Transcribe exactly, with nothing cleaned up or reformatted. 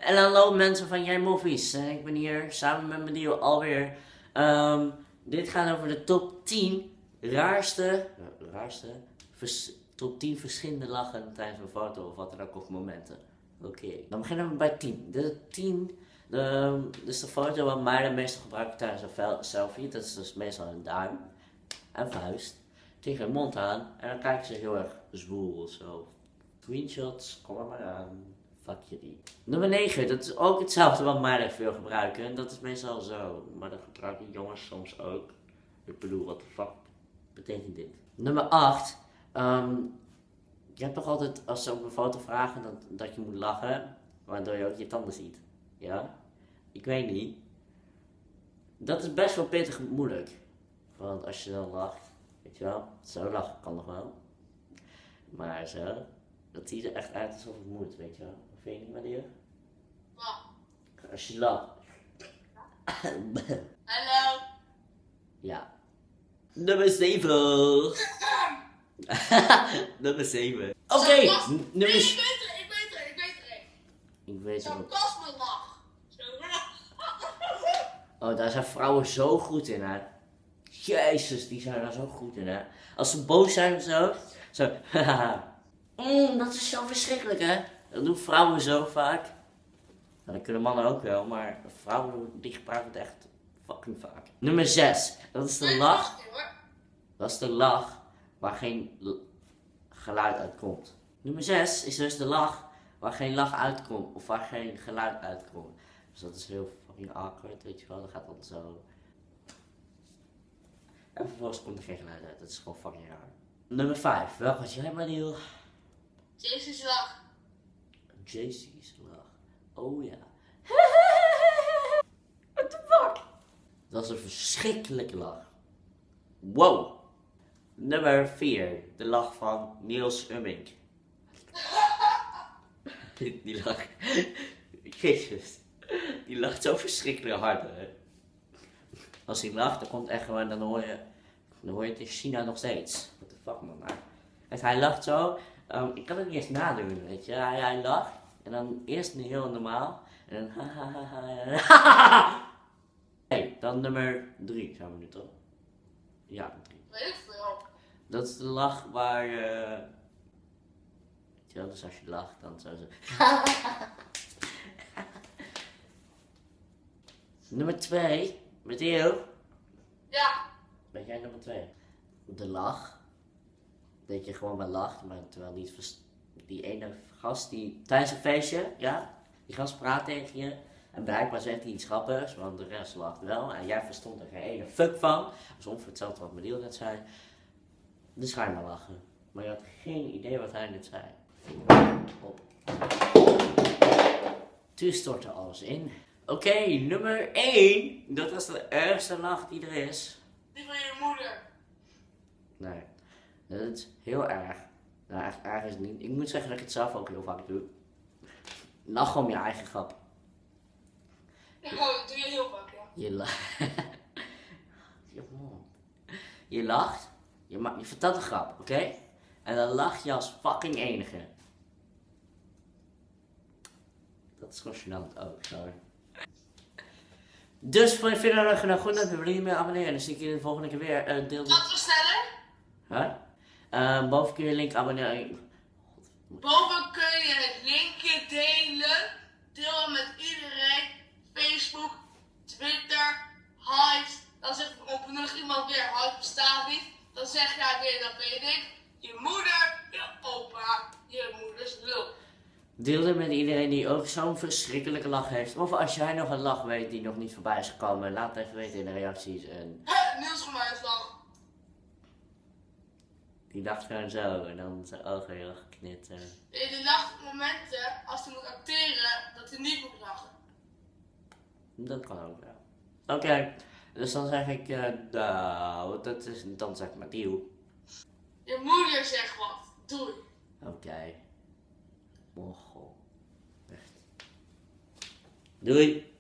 En hallo mensen van Jij Movies. En ik ben hier samen met mijn nieuwe alweer. Um, dit gaat over de top tien raarste, raarste vers, top tien verschillende lachen tijdens een foto of wat dan ook of momenten. Oké, okay. Dan beginnen we bij tien. De tien, de, dus de foto wat mij de meeste gebruikt tijdens een selfie. Dat is dus meestal een duim en vuist tegen hun mond aan. En dan kijken ze heel erg zwoel of zo. Screenshots, kom er maar aan. Fuck jullie. Nummer negen, dat is ook hetzelfde wat meiden veel gebruiken. En dat is meestal zo. Maar dat gebruiken jongens soms ook. Ik bedoel, wat de fuck betekent dit? Nummer acht. Um, je hebt toch altijd, als ze op een foto vragen, dat, dat je moet lachen. Waardoor je ook je tanden ziet. Ja? Ik weet niet. Dat is best wel pittig moeilijk. Want als je dan lacht, weet je wel. Zo lachen kan nog wel. Maar zo. Dat ziet er echt uit alsof het moet, weet je wel. Vind je niet, Maria? Wat? Als je lacht. Hallo. Ja. Nummer zeven. Nummer zeven. Oké. Okay. Nummer... Nee, ik weet er, ik weet er, ik weet er een. Ik weet er ook. Zo'n lach. Oh, daar zijn vrouwen zo goed in, hè. Jezus, die zijn daar zo goed in, hè. Als ze boos zijn of zo. Zo, haha. Mm, dat is zo verschrikkelijk, hè? Dat doen vrouwen zo vaak. Nou, dat kunnen mannen ook wel, maar vrouwen die gebruiken het echt fucking vaak. Nummer zes. Dat is de lach. Dat is de lach waar geen geluid uitkomt. Nummer zes is dus de lach waar geen lach uitkomt. Of waar geen geluid uitkomt. Dus dat is heel fucking awkward, weet je wel. Dat gaat dan zo. En vervolgens komt er geen geluid uit. Dat is gewoon fucking raar. Nummer vijf. Welke had jij, Mariel? Jaycee's lach. Jaycee's lach. Oh ja. What the fuck? Dat is een verschrikkelijke lach. Wow. Nummer vier. De lach van Niels Ummink. Die lach. Jezus. Die lacht zo verschrikkelijk hard, hè. Als hij lacht, dan komt echt gewoon, dan hoor je, dan hoor je het in China nog steeds. What the fuck, man. En hij lacht zo. Um, ik kan het niet eens nadoen, weet je. Hij, hij lacht. En dan eerst heel normaal. En dan ha ha ha ha. Hey, dan nummer drie zijn we nu toch? Ja, drie. Weet ik veel. Dat is de lach waar uh... ja, dus als je lacht, dan zou ze... Nummer twee. Met Theo. Ja. Ben jij nummer twee? De lach. Dat je gewoon maar lacht, maar terwijl niet die ene gast die tijdens een feestje, ja, die gast praat tegen je en blijkbaar zegt hij iets grappigs, want de rest lacht wel en jij verstond er geen ene fuck van. Dat is ongeveer hetzelfde wat Mariel net zei. Dus ga je maar lachen. Maar je had geen idee wat hij net zei. Op. Toen stortte alles in. Oké, okay, nummer één. Dat was de ergste lach die er is. Die van je moeder. Nee. Dat is heel erg. Nou, echt erg is het niet. Ik moet zeggen dat ik het zelf ook heel vaak doe. Lach om je eigen grap. Ja, dat doe je heel vaak, ja. Je lacht. Je lacht. Je, ma je vertelt een grap, oké? Okay? En dan lach je als fucking enige. Dat is gewoon gênant ook, sorry. Dus voor je video nog genoeg goed, dan wil je meer abonneren. En dan zie ik je de volgende keer weer. Uh, deel Wat we stellen? Huh? Uh, boven kun je link abonneren. Boven kun je het linkje delen. Deel hem met iedereen. Facebook, Twitter, Hives. Dan zegt op nog iemand weer, Hives bestaat niet. Dan zeg jij weer, dat weet ik. Je moeder, je opa, je moeders lul. Deel het met iedereen die ook zo'n verschrikkelijke lach heeft. Of als jij nog een lach weet die nog niet voorbij is gekomen, laat het even weten in de reacties. En... Niels van mij lach. Die lacht gewoon zo en dan zijn ogen heel erg knitteren. Die lacht op momenten als hij moet acteren dat hij niet moet lachen. Dat kan ook wel. Oké, okay, dus dan zeg ik, uh, nou, dat is, dan zeg ik maar deal. Je moeder zegt wat, doei. Oké. Okay. Mochel. Echt. Doei.